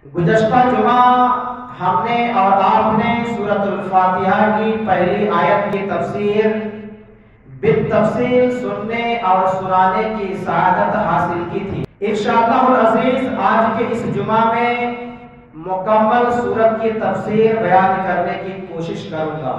گزشتہ جمعہ ہم نے اور آپ نے سورۃ الفاتحہ کی پہلی آیت کی تفسیر بالتفصیل سننے اور سنانے کی سعادت حاصل کی تھی۔ انشاءاللہ العزیز آج کے اس جمعہ میں مکمل سورت کی تفسیر بیان کرنے کی کوشش کروں گا۔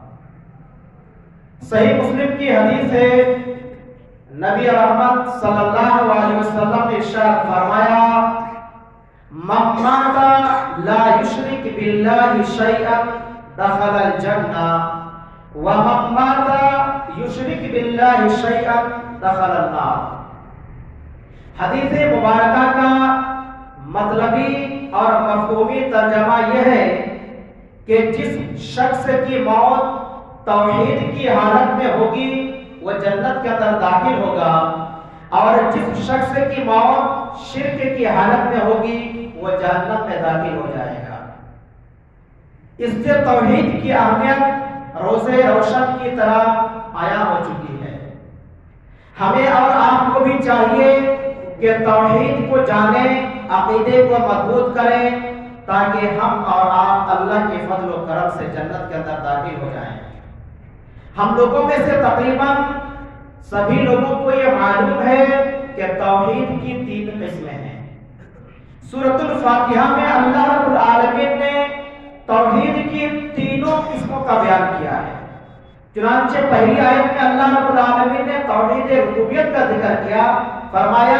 صحیح مسلم کی حدیث ہے، نبی رحمت صلی اللہ علیہ وسلم نے ارشاد فرمایا، من مات لا یشرک باللہ شیئا دخل الجنہ ومن مات یشرک باللہ شیئا دخل النار۔ حدیث مبارکہ کا مطلبی اور مفہومی ترجمہ یہ ہے کہ جس شخص کی موت توحید کی حالت میں ہوگی وہ جنت کے اندر داخل ہوگا، اور جس شخص کی موت شرک کی حالت میں ہوگی وہ جہنم میں داخل ہو جائے گا۔ اس سے توحید کی اہمیت روزے روشن کی طرح عیاں ہو چکی ہے۔ ہمیں اور آپ کو بھی چاہیے کہ توحید کو جانیں، عقیدے کو مضبوط کریں، تاکہ ہم اور آپ اللہ کے فضل و کرم سے جنت کے اندر داخل ہو جائیں۔ ہم لوگوں میں سے تقریباً سبھی لوگوں کو یہ معلوم ہے کہ توحید کی 3 قسمیں ہیں۔ سورۃ الفاتحہ میں اللہ رب العالمین نے توحید کی تینوں قسموں کا بیان کیا ہے۔ چنانچہ پہلی آیت میں اللہ رب العالمین نے توحید ربوبیت کا ذکر کیا، فرمایا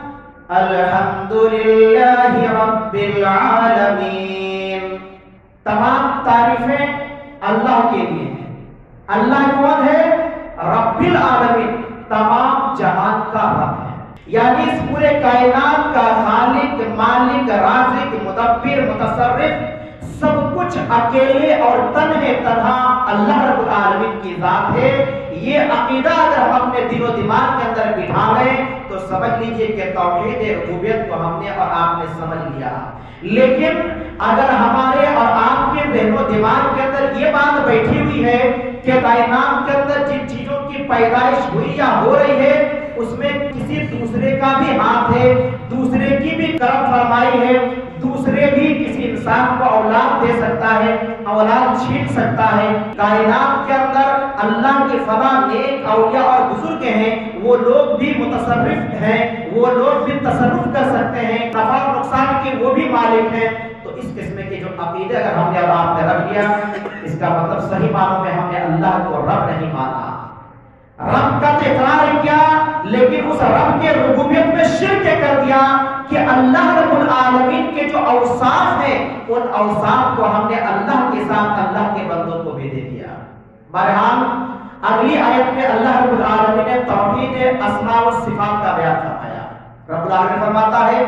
الحمدللہ رب العالمین، تمام تعریفیں اللہ کے لیے ہیں۔ اللہ کون ہے؟ رب العالمین، تمام جہان کا رب ہے، یعنی اس پورے کائنات کا خالق، مالک، رازق، مدبر، متصرف، سب کچھ اکیلے اور تنہا اللہ رب العالمین کی ذات ہے۔ یہ عقیدہ اگر ہم اپنے دل و دماغ کے اندر بٹھا لیں تو سمجھ لیجئے کہ توحید ربوبیت کو ہم نے اور آپ نے سمجھ لیا۔ لیکن اگر ہمارے اور آپ کے ذہن و دماغ کے اندر یہ بات بیٹھی ہوئی ہے کہ کائنات کے اندر جن چیزوں کی پیدائش ہوئی یا ہو رہی ہے اس میں کسی دوسرے کا بھی ہاتھ ہے، دوسرے کی بھی کرم فرمائی ہے، دوسرے بھی کسی انسان کو اولاد دے سکتا ہے، اولاد چھین سکتا ہے، کائنات کے اندر اللہ کے فضا نیک اولیاء اور بزرگ ہیں، وہ لوگ بھی متصرف ہیں، وہ لوگ بھی تصرف کر سکتے ہیں، نفع و نقصان کے وہ بھی مالک ہیں۔ تو اس قسم کے جو عقیدے اگر ہم نے اور آپ نے رکھ لیا، اس کا مطلب صحیح معنوں میں ہم نے اللہ کو رب نہیں مانا، رب کا اقرار کیا، لیکن اس رب کے ربوبیت میں شرک کر دیا کہ اللہ رب العالمین کے جو اوصاف ہیں ان اوصاف کو ہم نے اللہ کے ساتھ اللہ کے بندوں کو بھی دے دیا۔ بہرحال اگلی آیت میں اللہ رب العالمین نے توحید اسماء و صفات کا بیان فرمایا۔ رب العالمین فرماتا ہے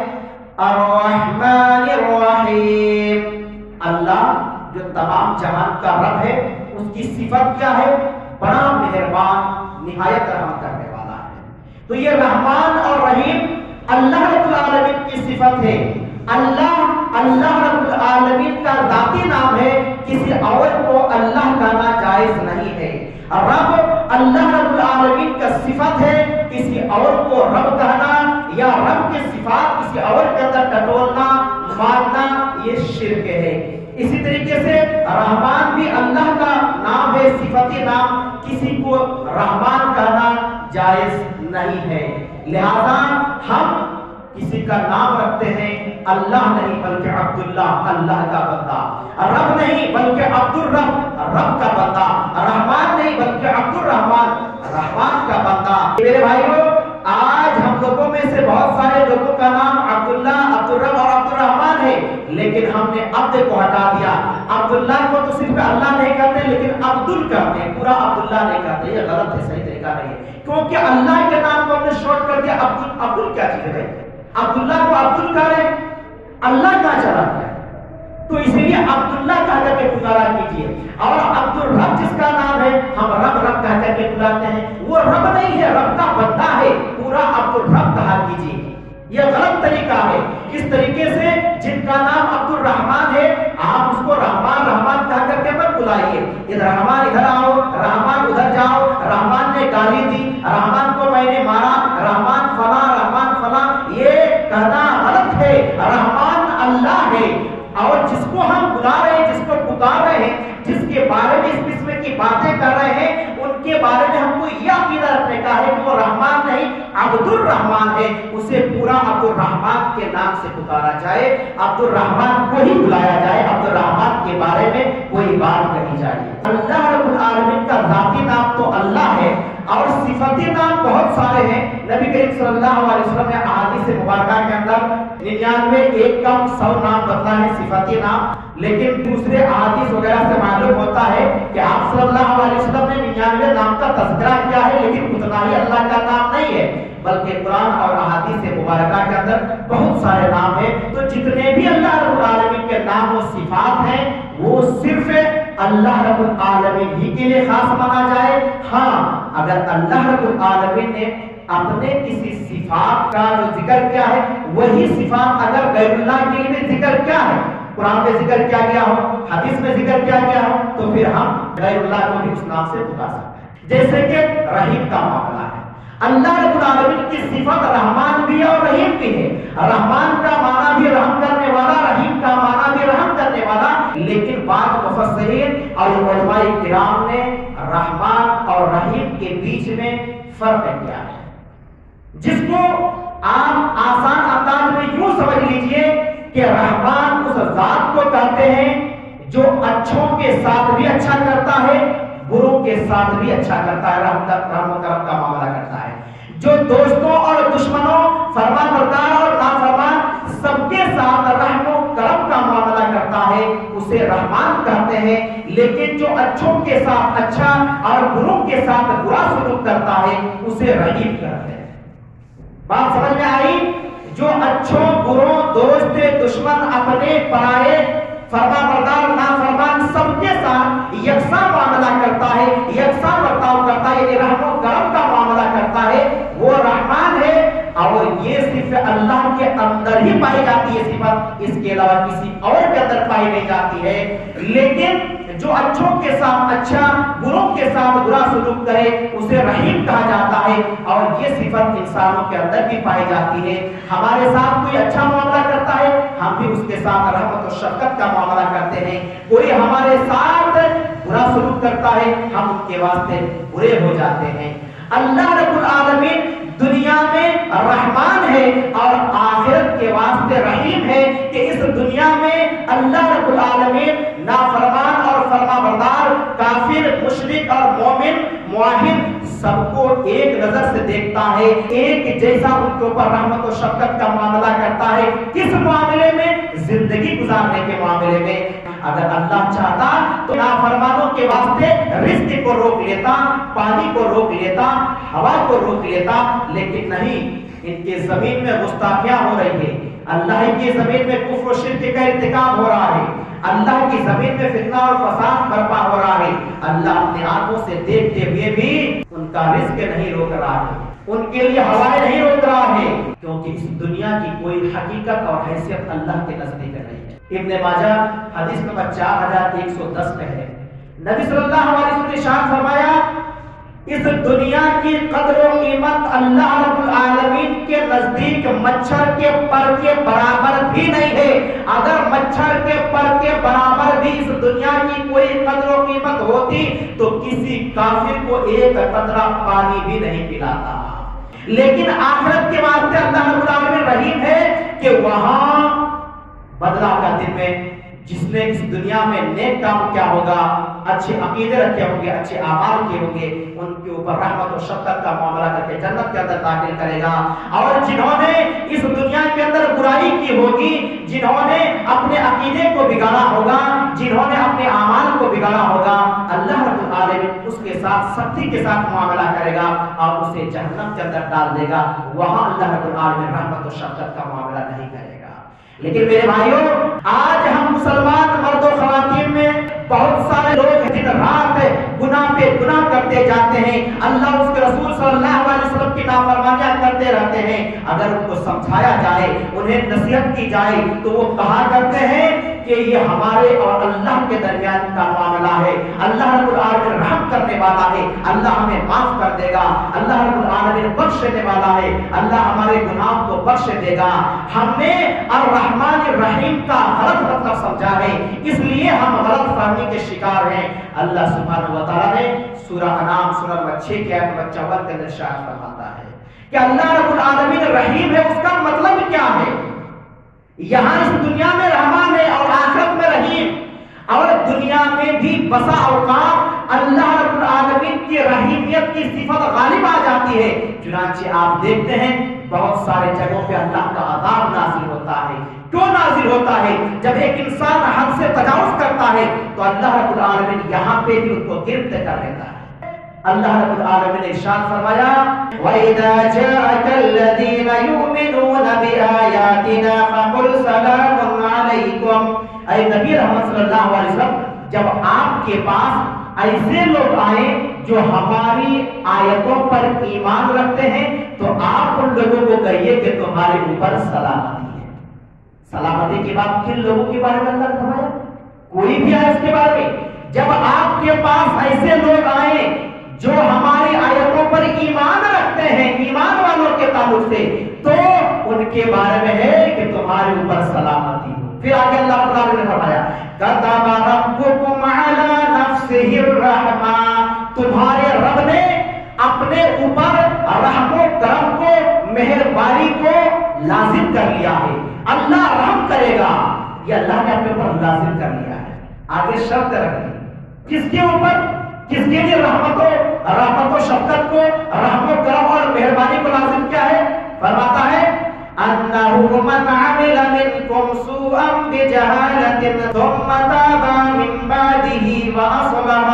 الرحمن الرحیم، اللہ جو تمام جہان کا رب ہے اس کی صفت کیا ہے؟ بڑا مہربان، نہایت رحم کرنے والا ہے۔ تو یہ رحمان اور رحیم اللہ رب العالمین کی صفت ہے۔ اللہ رب العالمین کا ذاتی نام ہے، کسی اور کو اللہ کہنا جائز نہیں ہے۔ رب اللہ رب العالمین کا صفت ہے، کسی اور کو رب کہنا یا رب کے صفات کسی اور کے اندر ٹٹولنا، ماننا، یہ شرک ہے۔ اسی طریقے سے رحمان بھی اللہ کا نام ہے، صفتی نام، کسی کو رحمان کہنا جائز نہیں ہے۔ لہذا ہم کسی کا نام رکھتے ہیں، اللہ نہیں بلکہ عبداللہ، اللہ کا بندہ، رب نہیں بلکہ عبدالرب، رب کا بندہ، رحمان نہیں بلکہ عبدالرحمان، رحمان کا بندہ۔ میرے بھائیوں، آج ہم لوگوں میں سے بہت سارے لوگوں کا نام عبداللہ، عبدالرب اور عبدالرحمان ہے، لیکن ہم نے عبد کو ہٹا دیا۔ عبداللہ کو تو صرف اللہ نہیں کہتے لیکن عبدال کہتے ہیں، پورا عبداللہ نہیں کہتے۔ یہ غلط ہے، صحیح طریقہ نہیں ہے، کیونکہ اللہ کے نام کو ہم نے شارٹ کر دیا۔ عبدال کیا چیز ہے؟ عبداللہ کو عبدال کہہ رہے، اللہ کہاں چلا گیا؟ تو اسی لیے عبداللہ کہہ کر کے پکارا کیجیے، اور عبدالرب جس کا نام ہے ہم رب کہہ کر کے بلاتے ہیں، وہ رب نہیں ہے، رب کا بندہ ہے، پورا عبدالرب کہا کیجیے۔ یہ غلط طریقہ ہے۔ اس طریقے سے جن کا نام عبدالرحمان ہے آپ اس کو رحمان کہہ کر کے مت بلائیے۔ ادھر رحمان ادھر آؤ، رحمان ادھر جاؤ، رحمان نے گالی دی، رحمان کو میں نے مارا، رحمان فلاں، یہ کہنا غلط ہے۔ رحمان اللہ है, और जिसको हम बुला रहे हैं, जिसको पुकार रहे हैं, जिसके बारे में इस किस्म की बातें कर रहे हैं, उनके बारे में हमको यह अकीदा रखने का है कि वो रहमान नहीं अब्दुल रहमान है। उसे पूरा अब्दुल रहमान के नाम से पुकारा जाए, अब्दुल रहमान को ही बुलाया जाए, अब्दुल रहमान के बारे में कोई बात कही जाए। अल्लाह रब्बुल आलमीन का जाती नाम तो अल्लाह है और सिफती नाम बहुत सारे हैं। नबी करीम सल्लल्लाहु अलैहि वसल्लम ने अहादीस मुबारका के अंदर 99 एक कम 100 नाम बता है सिफती नाम, लेकिन दूसरे अहादीस वगैरह से मालूम होता है कि आप सल्लल्लाहु अलैहि वसल्लम ने 99 नाम का तज़किरा किया है, लेकिन उतना ही अल्लाह का नाम नहीं है, बल्कि कुरान और अहादीस मुबारका के अंदर बहुत सारे नाम हैं। तो जितने भी अल्लाह रब्बुल आलमीन के नाम और सिफात हैं, वो सिर्फ अल्लाह रब्बुल आलमीन ही के लिए खास माना जाए। हाँ, अगर अल्लाह रब्बुल आलमीन ने अपने किसी सिफात का जो जिक्र किया है, वही सिफात अगर गैरुल्लाह के लिए जिक्र किया है, कुरान में जिक्र किया गया हो, हदीस में जिक्र किया गया हो, तो फिर हम गैरुल्लाह को भी उस नाम से पुकार सकते हैं। जैसे कि रहीम का मामला है, अल्लाह रब्बुल आलमीन की सिफत रहमान भी है और रहीम भी है। रहमान का माना भी रहम करने वाला, रहीम का माना भी रहम करने वाला, लेकिन बाद मुफस्सिरीन और उलमाए किराम ने रहमान और रहीम के बीच में फर्क किया है, जिसको आप आसान अंदाज में यूं समझ लीजिए कि रहमान उस जात को कहते हैं जो अच्छों के साथ भी अच्छा करता है, बुरों के साथ भी अच्छा करता है, रहम करम का मामला करता है, जो दोस्तों और दुश्मनों, फरमाबरदार और नाफरमान सबके साथ रहम करम का मामला करता है, उसे रहमान कहते हैं। लेकिन जो अच्छों के साथ अच्छा और बुरों के साथ बुरा सलूक करता है, उसे रहीम कहते हैं। बात समझ में आई? जो अच्छों बुरों, दोस्त दुश्मन, अपने पराये, फरमाबरदार नाफरमान सबके साथ यकसा मामला करता है, यकसा बर्ताव करता है, रहमो करम का मामला करता है, वो रहमान है। और ये सिर्फ अल्लाह के अंदर ही पाई जाती है सिफत, इसके अलावा किसी और के अंदर पाई नहीं जाती है। लेकिन जो अच्छों के साथ अच्छा, बुरों के साथ बुरा सलूक करे, उसे रहीम कहा जाता है। और ये सिफत इंसानों के अंदर भी पाई जाती है। हमारे साथ कोई अच्छा मामला करता है, हम भी उसके साथ रहमत और शफकत का मामला करते हैं। कोई हमारे साथ बुरा सलूक करता है, हम उनके वास्ते बुरे हो जाते हैं। अल्लाह रब्बुल आलमीन दुनिया में रहमान है और आखिरत के वास्ते रहीम है कि इस दुनिया में अल्लाह रब्बुल आलमीन नाफरमान और फरमाबरदार, काफिर, मुशरिक और मोमिन, मुआहिद सबको एक नजर से देखता है, एक जैसा उनके ऊपर रहमत और शफकत का मामला करता है। किस मामले में? जिंदगी गुजारने के मामले में। अगर अल्लाह चाहता तो नाफरमानों के वास्ते रिज़्क़ को रोक लेता, पानी को रोक लेता, हवा को रोक लेता, लेकिन नहीं, इनके जमीन में गुस्ताखियां हो रही है, अल्लाह की जमीन में कुफ्र और शिर्क का इर्तिकाब हो रहा है, अल्लाह की जमीन में फितना और फसाद बर्पा हो रहा है। अल्लाह अपनी आंखों से देखते हुए भी उनका रिज़्क़ नहीं रोक रहा है, उनके लिए हवाएं नहीं रोक रहा है, क्योंकि इस दुनिया की कोई हकीकत और हैसियत अल्लाह के नजदीक नहीं है। इब्ने माजा हदीस नंबर 4110 में है, नबी सल्लल्लाहु अलैहि वसल्लम ने इरशाद फरमाया, इस दुनिया की कद्र और कीमत अल्लाह रब्बुल आलमीन के नजदीक मच्छर के पर के बराबर भी नहीं है। अगर मच्छर के पर के बराबर भी इस दुनिया की कोई कद्र और कीमत होती तो किसी काफिर को एक कतरा पानी भी नहीं पिलाता। लेकिन आखिरत के वास्ते अल्लाह रब्बुल आलमीन रहीम है कि वहां बदला का दिन में जिसने इस दुनिया में नेक काम क्या होगा, अच्छे अकीदे रखे होंगे, अच्छे आमाल किए होंगे, उनके ऊपर रहमत और शफकत का मामला करके जन्नत के अंदर दाखिल करेगा। और जिन्होंने इस दुनिया के अंदर बुराई की होगी, जिन्होंने अपने अकीदे को बिगाड़ा होगा, जिन्होंने अपने आमाल को बिगाड़ा होगा, अल्लाह रब्बुल आलमीन उसके साथ सख्ती के साथ मामला करेगा और उसे जहन्नम के अंदर डाल देगा। वहां अल्लाह रब्बुल आलमीन रहमत और शफकत का मामला नहीं करेगा। लेकिन मेरे भाइयों, आज हम मुसलमान मर्द और खवातीन में बहुत सारे लोग दिन रात गुनाह पे गुनाह करते जाते हैं, अल्लाह उसके रसूल सल्लल्लाहु अलैहि वसल्लम की नाफरमानियां करते रहते हैं। अगर उनको समझाया जाए, उन्हें नसीहत की जाए, तो वो कहा करते हैं کہ یہ ہمارے اور اللہ کے درمیان کا معاملہ ہے. اللہ رب العالمین رحم کرنے والا ہے, اللہ ہمیں معاف کر دے گا, اللہ رب العالمین بخشنے والا ہے, اللہ ہمارے گناہ کو بخش دے گا. ہم نے الرحمن الرحیم کا غلط مطلب سمجھا ہے, اس لیے ہم غلط فہمی کے شکار ہیں. اللہ سبحانہ و تعالیٰ نے سورہ انعام سورہ نمبر 6 کی آیت نمبر 54 کے اندر ارشاد فرماتا ہے کہ اللہ رب العالمین رحیم ہے. اس کا مطلب کیا ہے؟ یہاں اس دنیا میں رحمان ہے اور آخرت میں رحیم, اور دنیا میں بھی بسا اوقات اللہ رب العالمین کی رحیمیت کی صفت غالب آ جاتی ہے. چنانچہ آپ دیکھتے ہیں بہت سارے جگہوں پہ اللہ کا عذاب نازل ہوتا ہے. کیوں نازل ہوتا ہے؟ جب ایک انسان حد سے تجاوز کرتا ہے تو اللہ رب العالمین یہاں پہ بھی ان کو گرفتار کر لیتا ہے. اللہ رب العالمین نے ارشاد فرمایا وَإِذَا جَاءَكَ الَّذِينَ يُؤْمِنُونَ بِآيَاتِنَا فَقُلْ سَلَامٌ عَلَيْكُمْ. اے نبی رحمت صلی اللہ علیہ وسلم, جب آپ کے پاس ایسے لوگ آئیں جو ہماری آیتوں پر ایمان رکھتے ہیں تو آپ ان لوگوں کو کہیے کہ تمہارے اوپر سلامتی ہے. سلامتی کی بات کن لوگوں کے بارے میں اللہ نے فرمایا؟ کوئی بھی آئے اس کے بارے میں. جب آپ کے پاس ایسے لوگ آئیں جو ہماری آیتوں پر ایمان رکھتے ہیں, ایمان والوں کے تعلق سے, تو ان کے بارے میں ہے کہ تمہارے اوپر سلامتی ہو. پھر آگے اللہ تعالیٰ نے فرمایا کتب ربکم علی نفسہ الرحمہ, تمہارے رب نے اپنے اوپر رحم و کرم کو, مہربانی کو لازم کر لیا ہے. اللہ رحم کرے گا, یہ اللہ نے اپنے اوپر لازم کر لیا ہے. آگے شرط رکھ دی کس کے اوپر, کس کے لیے رحمت و شفقت کو, رحم و کرم اور مہربانی کو لازم کیا ہے؟ فرماتا ہے انه من عمل منكم سوءا بجهالة ثم تاب من بعده واصلح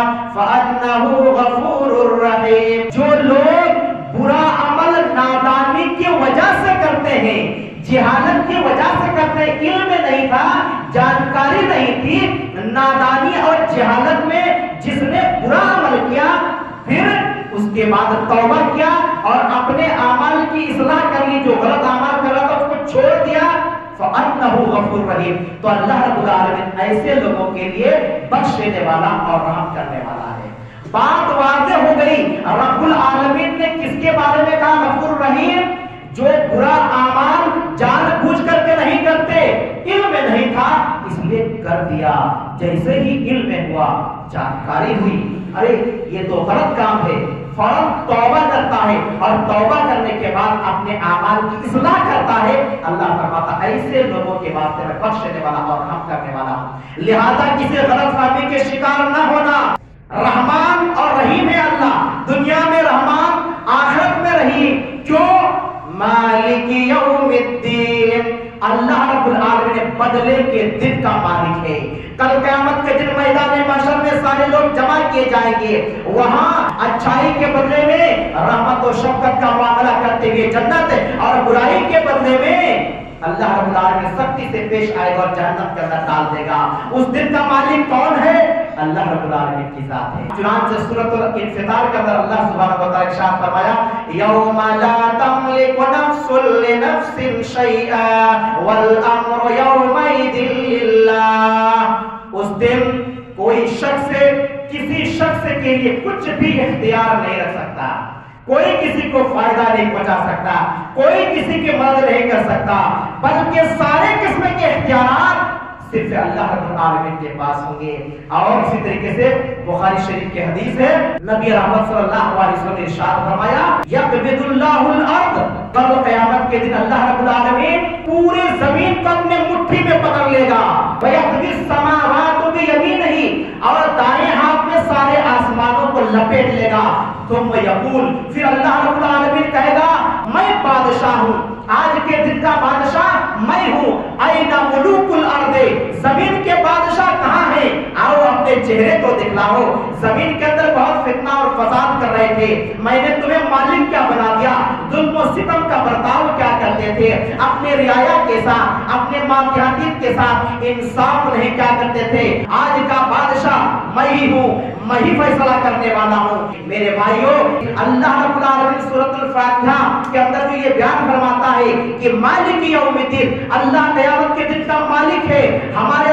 فانه غفور رحيم. جو لوگ برا عمل نادانی کی وجہ سے کرتے ہیں, جہالت کی وجہ سے کرتے ہیں, علم نہیں تھا, جانکاری نہیں تھی, نادانی اور جہالت میں جس نے برا عمل کیا پھر اس کے بعد توبہ کیا اور اپنے اعمال کی اصلاح کر لی, جو غلط اعمال کر رہا تھا اس کو چھوڑ دیا, فَأَنَّهُ غَفُورٌ رَحِيمٌ. تو اللہ رب العالمین ایسے لوگوں کے لیے بخش دینے والا اور رحم کرنے والا ہے. بات واضح ہو گئی. رب العالمین نے کس کے بارے میں کہا غفور رحیم؟ جو برا اعمال جان بوجھ کر کے نہیں کرتے, علم میں نہیں تھا اس لیے کر دیا, جیسے ہی علم میں ہوا, جانکاری ہوئی, ارے یہ تو غلط کام ہے, فوراً توبہ کرتا ہے اور توبہ کرنے کے بعد اپنے اعمال کی اصلاح کرتا ہے. اللہ فرماتا ایسے لوگوں کے واسطے میں بخشنے والا اور رحم کرنے والا ہوں. لہذا کسی غلط فہمی کے شکار نہ ہونا. رحمان اور رحیم ہے اللہ, دنیا میں رحمان, آخرت میں رحیم. کیوں؟ مالک یوم الدین, اللہ رب العالمین بدلے کے دن کا مالک ہے. کل قیامت کے دن میدان محشر میں سارے لوگ جمع کیے جائیں گے, وہاں اچھائی کے بدلے میں رحمت و شفقت کا معاملہ کرتے ہوئے جنت, اور برائی کے بدلے میں اللہ رب العالمین سختی سے پیش آئے گا اور جہنم کے اندر ڈال دے گا. اس دن کا مالک کون ہے؟ اللہ رب العالمین کی ذات ہے. چنانچہ سورۃ الانفطار کے اندر اللہ سبحانہ و تعالی ارشاد فرمایا یوم لا تملک نفس لنفس شیئا والامر یومئذ للہ. اس دن کوئی شخص کسی شخص کے لیے کچھ بھی اختیار نہیں رکھ سکتا, کوئی کسی کو فائدہ نہیں پہنچا سکتا, کوئی کسی کی مدد نہیں کر سکتا, بلکہ سارے قسم کے اختیارات صرف اللہ رب العالمین کے پاس ہوں گے. اور اسی طریقے سے بخاری شریف کی حدیث ہے, نبی رحمت صلی اللہ علیہ وسلم نے ارشاد فرمایا یقبض اللہ الارض, کل قیامت کے دن اللہ رب العالمین پورے زمین کو اپنے مٹھی میں پکڑ لے گا. ویقبض السماوات بیمینہ, اور دائیں ہاتھ میں سارے آسمانوں کو لپیٹ لے گا. ثم یقول, پھر اللہ رب العالمین کہے گا میں بادشاہ ہوں, آج کے دن کا بادشاہ میں ہوں. این ملوک الارض, زمین کے بادشاہ کہاں ہیں؟ آؤ اپنے چہرے کو دکھلاؤ. زمین کے اندر بہت فتنہ اور فساد کر رہے تھے, میں نے تمہیں مالک کیا بنا دیا, ظلم و ستم کا برتاؤ کیا کرتے تھے, اپنے رعایا کے ساتھ, اپنے ماتحتین کے ساتھ انصاف نہیں کیا کرتے تھے. آج کا بادشاہ میں ہی ہوں, میں ہی فیصلہ کرنے والا ہوں. میرے بھائیوں, اللہ رب العالمین سورۃ الفاتحہ کے اندر جو یہ بیان فرماتا ہے کہ مالک یوم الدین, اللہ قیامت کے دن کا مالک ہے. ہمارے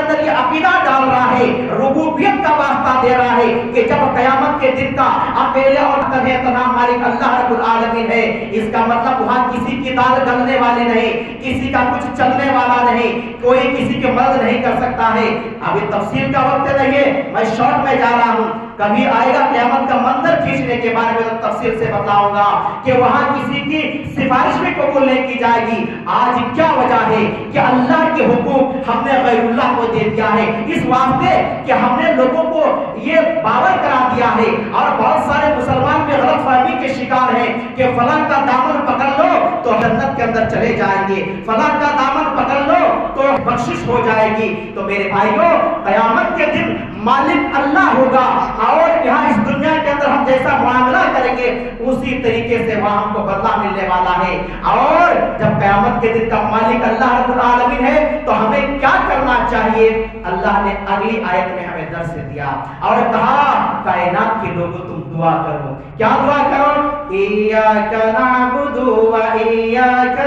बता दे रहा है कि जब क़यामत के दिन का अकेले और तन्हा मालिक अल्लाह रब्बुल आलमीन है, इसका मतलब वहाँ किसी की दाल गलने वाली नहीं, किसी का कुछ चलने वाला नहीं, कोई किसी की मदद नहीं कर सकता है। अभी तफसील का वक्त नहीं है, मैं शॉर्ट में जा रहा हूँ, कभी आएगा क़यामत का मंजर खींचने के बारे में तो तफसील से बताऊंगा कि वहाँ किसी की सिफारिश भी कबूल नहीं की जाएगी। आज क्या वजह है कि अल्लाह के हुकूम हमने गैरुल्लाह को दे दिया है, इस वास्ते कि हमने लोगों को ये बावर करा दिया है और बहुत सारे मुसलमान भी गलतफहमी के शिकार हैं कि फलां का दामन पकड़ लो तो जन्नत के अंदर चले जाएंगे, फलां का दामन पकड़ लो तो बख्शिश हो जाएगी। तो मेरे भाइयों, क़यामत के दिन मालिक अल्लाह होगा और यहाँ इस दुनिया के अंदर हम जैसा मामला करेंगे उसी तरीके से वहाँ हमको बदला मिलने वाला है। और जब क़यामत के दिन का मालिक अल्लाह रब्बुल आलमीन है तो हमें क्या करना चाहिए? अल्लाह ने अगली आयत में हमें दर्स दिया और कहा, कायनात के लोगों तुम दुआ करो। क्या दुआ करो? इय्याका नअबुदु व इय्याका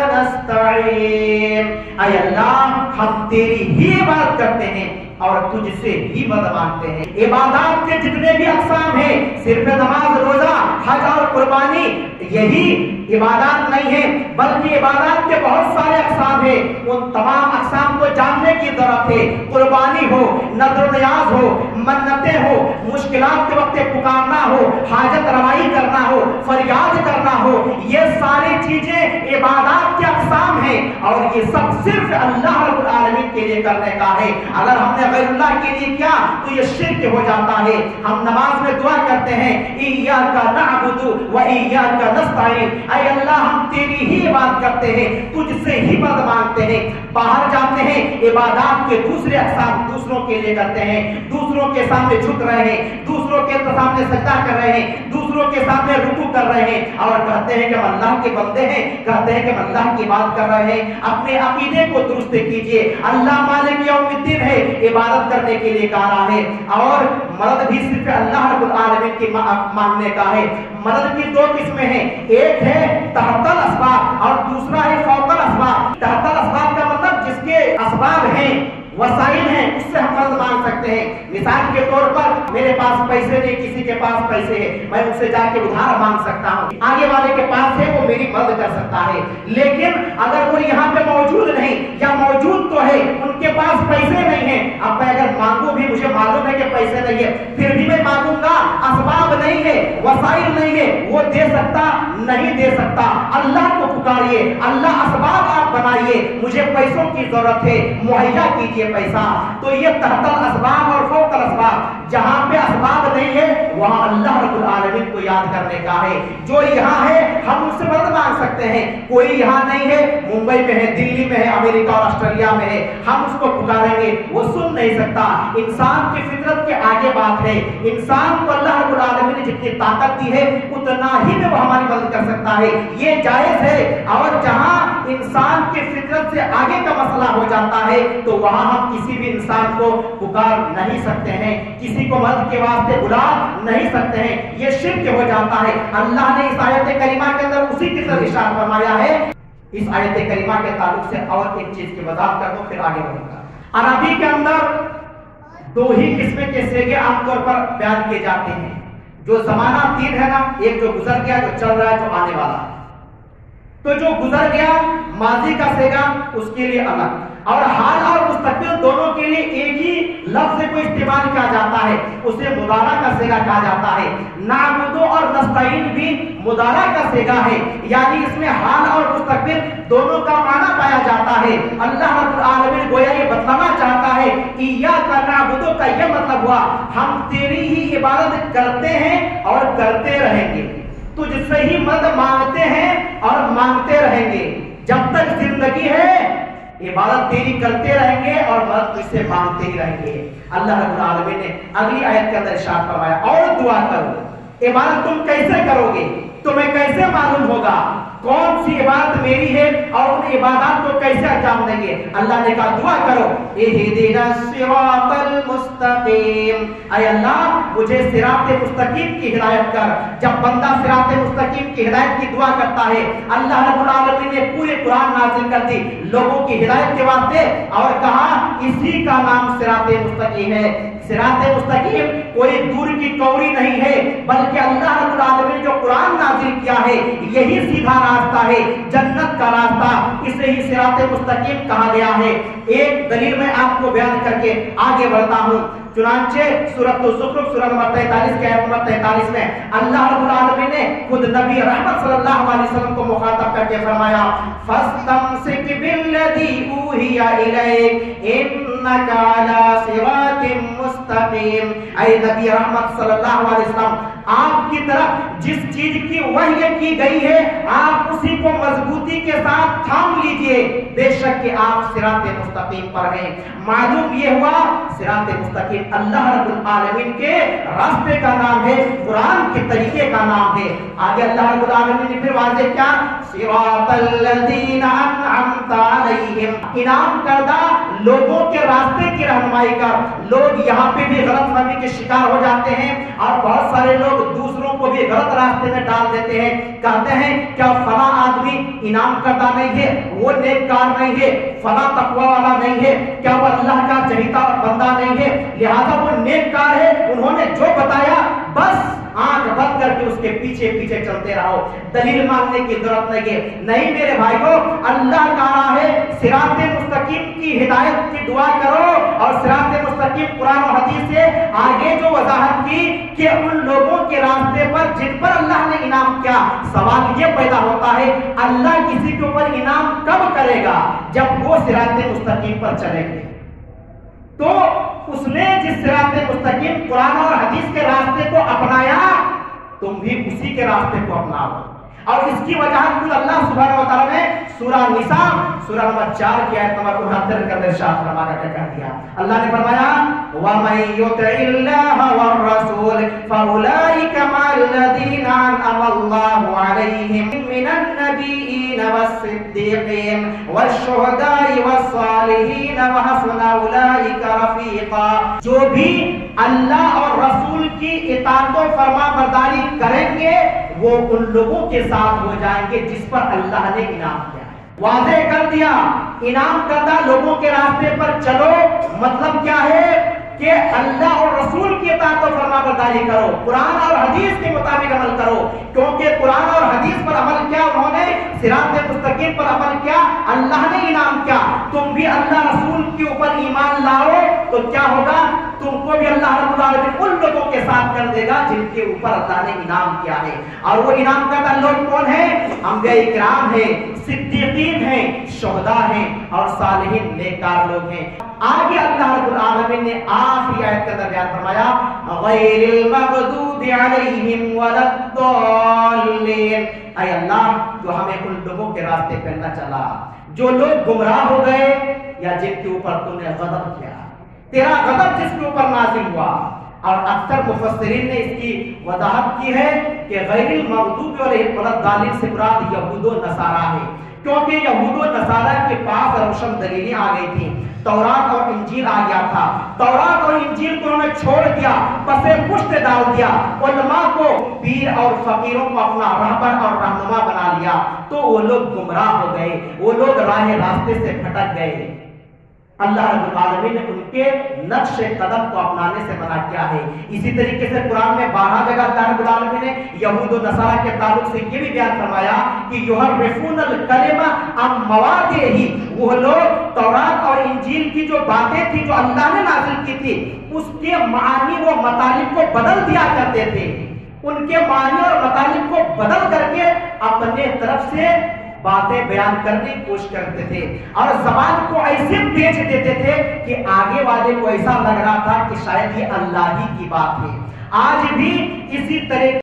नस्तईन। ऐ अल्लाह, हम तेरी ही इबादत करते हैं और तुझसे ही मदद मांगते हैं। इबादत के जितने भी अक़साम हैं, सिर्फ नमाज, रोजा, हज और कुर्बानी यही इबादत नहीं है, बल्कि इबादत के बहुत सारे अक़साम हैं। उन तमाम अक़साम को जानने की जरूरत है। कुर्बानी हो, नज़र नियाज हो, मन्नतें हो, मुश्किलात के वक्त पुकारना हो, हाजत रवाई करना हो, फरियाद करना हो, ये सारी चीजें इबादत के अक़साम हैं और ये सब सिर्फ अल्लाह रब्बुल आलमीन के लिए करने का है। अगर हमने गैरुल्लाह के लिए किया तो ये शिर्क हो जाता है। हम नमाज में दुआ करते हैं, इय्याका नअबुदु व इय्याका नस्तईन। ऐ अल्लाह, हम तेरी ही इबादत करते हैं, तुझसे ही मदद मांगते हैं। बाहर जाते हैं, इबादत के दूसरे अक़साम दूसरों के लिए करते हैं, दूसरों के सामने झुक रहे हैं, दूसरों के सामने सजदा कर रहे हैं, दूसरों के सामने रुकू कर रहे हैं और कहते हैं कि हम अल्लाह के बंदे हैं, कहते हैं कि हम अल्लाह की बात कर रहे हैं। अपने अकीदे को दुरुस्त कीजिए। अल्लाह मालिक यौमिद्दीन है, इबादत करने के लिए कहा है और मदद भी सिर्फ अल्लाह रब्बुल आलमीन की मांगने का है। मदद की दो किस्में हैं, एक है तहतल असबाब और दूसरा है फौकल असबाब। तहतल असबाब का मतलब जिसके असबाब हैं, वसाइल हैं, उससे हम मदद मांग सकते हैं। मिसाल के तौर पर मेरे पास पैसे नहीं, किसी के पास पैसे हैं, मैं उनसे जाके उधार मांग सकता हूँ, आगे वाले के पास है, वो मेरी मदद कर सकता है। लेकिन अगर वो यहाँ पे मौजूद नहीं या मौजूद तो है, उनके पास पैसे नहीं है, अब मैं अगर मांगू भी, मुझे मालूम है कि पैसे नहीं है, फिर भी मैं मांगूंगा, असबाब नहीं है, वसाइल नहीं है, वो दे सकता नहीं दे सकता। अल्लाह को पुकारिए, अल्लाह असबाब आप बनाइए, मुझे पैसों की जरूरत है, मुहैया कीजिए पैसा। तो ये तहतल असबाब और फौकल असबाब, जहां पे असबाब नहीं है वहां अल्लाह रब्बुल आलमीन को याद करने का है। जो यहाँ है हम उससे मदद मांग सकते हैं। कोई यहाँ नहीं है, मुंबई में है, दिल्ली में है, अमेरिका और ऑस्ट्रेलिया में है, हम उसको पुकारेंगे, वो सुन नहीं सकता। इंसान की फितरत के आगे बात है। इंसान को अल्लाह रब्बुल आलमीन ने जितनी ताकत दी है उतना ही में वो हमारी मदद कर सकता है, ये जायज है। और जहां इंसान की फितरत से आगे का मसला हो जाता है तो वहां हम किसी भी इंसान को पुकार नहीं सकते हैं, किसी को मदद के वास्ते बुला नहीं सकते हैं, ये शिर्क हो जाता है। अल्लाह ने इस आयत करीमा के अंदर उसी की तरफ इशारा फरमाया है। इस आयत करीमा के ताल्लुक से और एक चीज की वजाहत कर दो, फिर आगे बढ़ूंगा। अरबी के अंदर दो ही किस्म के सेगे आमतौर पर बयान किए जाते हैं। जो जमाना तीन है ना, एक जो गुजर गया, जो चल रहा है, जो आने वाला है। तो जो गुजर गया माजी का सेगा उसके लिए अलग, और हाल और मुस्तकबिल दोनों के लिए एक ही लफ्ज को इस्तेमाल किया जाता है, उसे मुदारा का सेगा कहा जाता है। नाबुदो और नस्तईन भी मुदारा का सेगा है, यानी इसमें हाल और मुस्तकबिल दोनों का माना पाया जाता है। अल्लाह रब्बुल आलमीन गोया ये बतलाना चाहता है, इय्याका नअबुदु का यह मतलब हुआ हम तेरी ही इबादत करते हैं और करते रहेंगे, तुझसे ही मदद मांगते हैं और मांगते रहेंगे। जब तक जिंदगी है इबादत तेरी करते रहेंगे और मदद तुझसे मांगते ही रहेंगे। अल्लाह रब्बुल आलमीन ने अगली आयत के अंदर इरशाद फरमाया, और दुआ करो। इबादत तुम कैसे करोगे, तुम्हें कैसे मालूम होगा कौन सी इबादत मेरी है और उन इबादत को कैसे अंजाम देंगे? अल्लाह ने कहा दुआ करो, इहदिनस सिरातल मुस्तकीम, ऐ अल्लाह मुझे सिराते मुस्तकीम की हिदायत कर। जब बंदा सिराते मुस्तकीम की हिदायत की दुआ करता है, अल्लाह रब्बुल आलमीन ने पूरे कुरान नाज़िल कर दी लोगों की हिदायत के वास्ते और कहा इसी का नाम सिराते मुस्तकीम है। सिरात मुस्तकीम कोई दूर की कौड़ी नहीं है, बल्कि अल्लाह रब्बुल आलमीन ने जो कुरान नाजिल किया है यही सीधा रास्ता है, जन्नत का रास्ता, इसे ही सिरात मुस्तकीम कहा गया है। एक दलील मैं आपको बयान करके आगे बढ़ता हूँ। चुनांचे सूरह ज़ुखरुफ सूरह नंबर 43 के आयत नंबर 43 में अल्लाह रब्बुल आलमीन ने खुद नबी रहमत सल्लल्लाहु अलैहि वसल्लम को मुखातब करके फरमाया, फस्तमसिक बिल्लज़ी ऊहिया इलैक इन्नका अला सिरातिम मुस्तकीम। ऐ नबी रहमत सल्लल्लाहु अलैहि वसल्लम, आपकी तरफ जिस चीज की वही की गई है आप उसी को मजबूती के साथ थाम लीजिए, बेशक कि आप सिरात मुस्तकीम पर हैं। मालूम ये हुआ सिरात मुस्तकीम अल्लाह रब्बुल आलमीन के रास्ते का नाम है, कुरान के तरीके का नाम है। आगे अल्लाह रब्बुल आलमीन ने फिर वाज़ेह क्या, सिरातल लज़ीना अनअमता अलैहिम, इनाम करदा लोगों के रास्ते की रहनुमाई कर। लोग यहाँ पे भी गलतफहमी के शिकार हो जाते हैं और बहुत सारे लोग दूसरों को भी गलत रास्ते में डाल देते हैं। कहते हैं क्या फला आदमी इनाम करदा नहीं है, वो नेककार नहीं है, फला तकवा वाला नहीं है, क्या वो अल्लाह का चहीता बंदा नहीं है, लिहाजा वो नेककार है। उन्होंने जो बताया बस आंख बंद करके उसके पीछे पीछे चलते रहो, दलील मांगने की जरूरत नहीं है। नहीं मेरे भाइयों, अल्लाह कह रहा है सिरात मुस्तकीम की हिदायत की दुआ करो, और सिरात मुस्तकीम कुरान और हदीस से आगे जो वजाहत की कि उन लोगों के रास्ते पर जिन पर अल्लाह ने इनाम किया। सवाल ये पैदा होता है अल्लाह किसी के ऊपर इनाम कब करेगा, जब वो सिरात मुस्तकीम पर चलेंगे। तो उसने जिस सिरात मुस्तकीम कुरान और हदीस के रास्ते को अपनाया, तुम भी उसी के रास्ते को अपनाओ। और इसकी वजह खुद अल्लाह सुब्हानहु व तआला ने सूरह निसा सूरह नंबर 4 की आयत नंबर 69 का इरशाद फरमा कर कह दिया। अल्लाह ने फरमाया, व मन युतिइल्लाह वर रसूल फउलाइका मल्लज़ीना अनअमा अल्लाहु अलैहिम मिनन नबिय्यीन वस्सिद्दीक़ीन वश्शुहदाई वस्सालिहीन व हसना उलाइका रफीक़ा। जो भी अल्लाह और रसूल की इताअत व फरमाबरदारी करेंगे वो उन लोगों के साथ हो जाएंगे जिस पर अल्लाह ने इनाम किया है। वादे कर दिया इनाम करदा लोगों के रास्ते पर चलो, मतलब क्या है कि अल्लाह और रसूल की इताअत और फरमाबरदारी करो, कुरान और हदीस के मुताबिक अमल करो। क्योंकि कुरान और हदीस पर अमल किया उन्होंने, सिरात मुस्तकीम पर अमल किया, अल्लाह ने इनाम किया। तुम भी अल्लाह रसूल के ऊपर ईमान लाओ तो क्या होगा, तुमको भी अल्लाह रब्बुल आलमीन उन लोगों के साथ कर देगा जिनके ऊपर अल्लाह ने इनाम किया है। और वो इनाम करता लोग कौन है, अंबिया इकराम है, सिद्दीकीन है, शुहदा है और सालिहीन नेककार लोग हैं। आगे अल्लाह रब्बुल आलमीन ने आखिरी आयत का बयान फरमाया, गैरिल मग़दूबि अलैहिम वलद्दाल्लीन। ऐ अल्लाह जो हमें उन लोगों के रास्ते पे न चला जो लोग गुमराह हो गए या जिनके ऊपर तूने गज़ब किया, तेरा गज़ब जिसके ऊपर नाज़िल हुआ। और अक्सर मुफस्सिरीन ने इसकी वजाहत की है कि गैरिल मग़दूबि अलैहिम वलद्दाल्लीन से मुराद यहूद व नसारा है, क्योंकि यहूद व नसारा के पास रोशन दलीलें आ गई थी। तौरात और इंजील आ गया था, तौरात और इंजील को उन्होंने छोड़ दिया, पसे पुष्ट डाल दिया, उलमा को, पीर और फकीरों को अपना रहबर और रहनुमा बना लिया। तो वो लोग गुमराह हो गए, वो लोग राह रास्ते से भटक गए। अल्लाह रब्बुल आलमीन ने उनके नक्श कदम को अपनाने से मना किया है। इसी तरीके से कुरान में 12 जगह अल्लाह रब्बुल आलमीन ने यहूद व नसारा के ताल्लुक से ये भी बयान फरमाया कि युहर्रिफूनल कलिमा अम मवादिही, वो लोग तौरात और इंजील की जो बातें थी जो अल्लाह ने नाज़िल की थी उसके मानी व मतालिब को बदल दिया करते थे। उनके मानी और मतालिब को बदल करके अपने तरफ से बातें बयान करने की कोशिश करते थे और ज़बान को ऐसे बेच देते थे कि आगे वाले को ऐसा लग रहा था कि शायद ये अल्लाह ही की बात है। आज भी इसी तरह